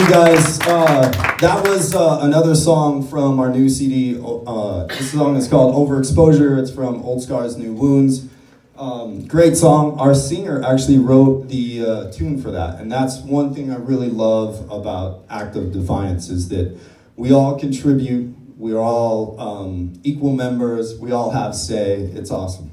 guys. That was another song from our new CD. This song is called Overexposure. It's from Old Scars, New Wounds. Great song. Our singer actually wrote the tune for that, and that's one thing I really love about Act of Defiance is that we all contribute. We're all equal members. We all have say. It's awesome.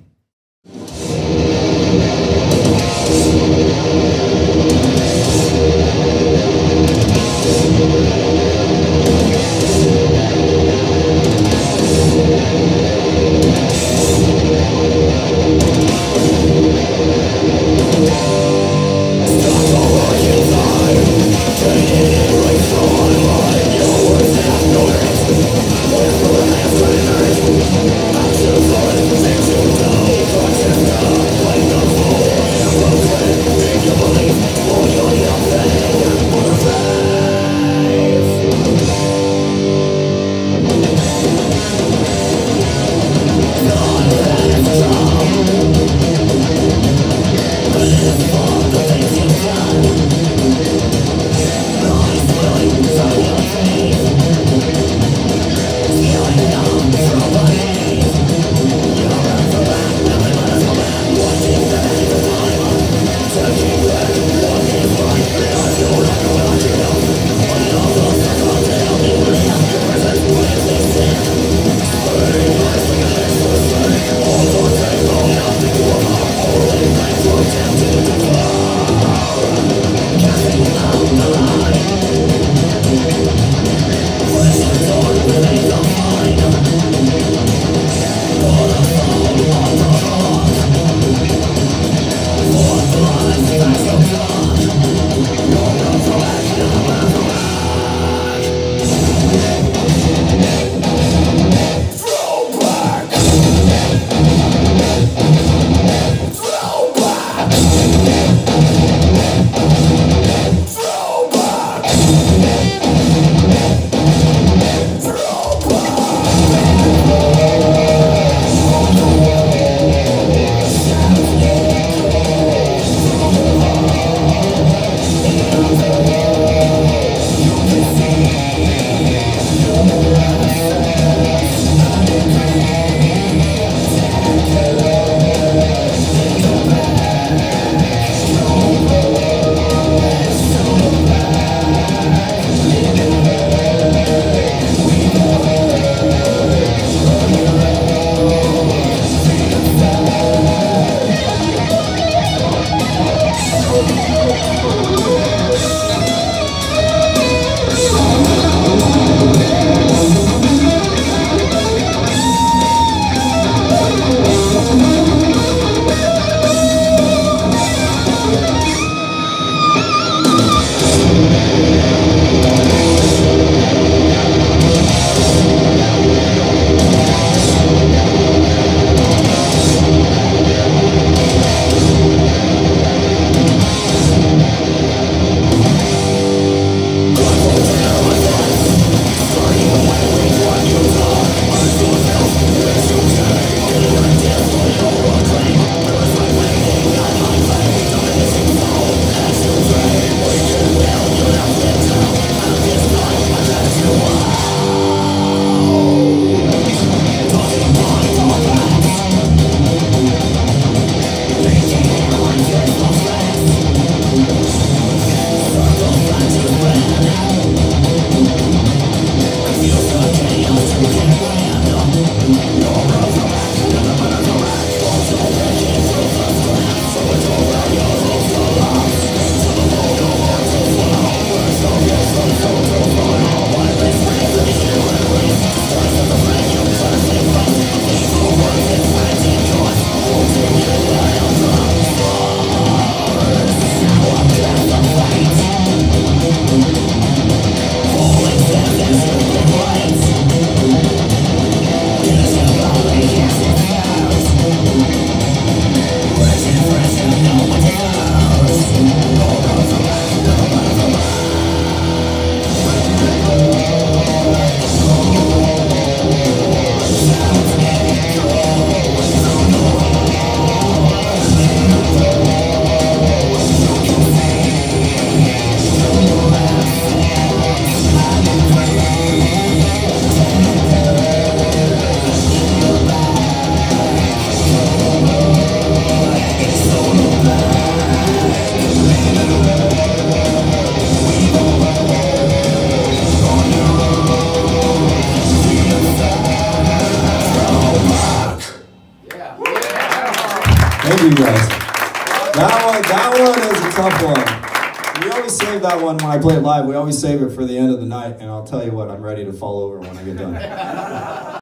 you guys. That one is a tough one. We always save that one when I play it live. We always save it for the end of the night, and I'll tell you what, I'm ready to fall over when I get done.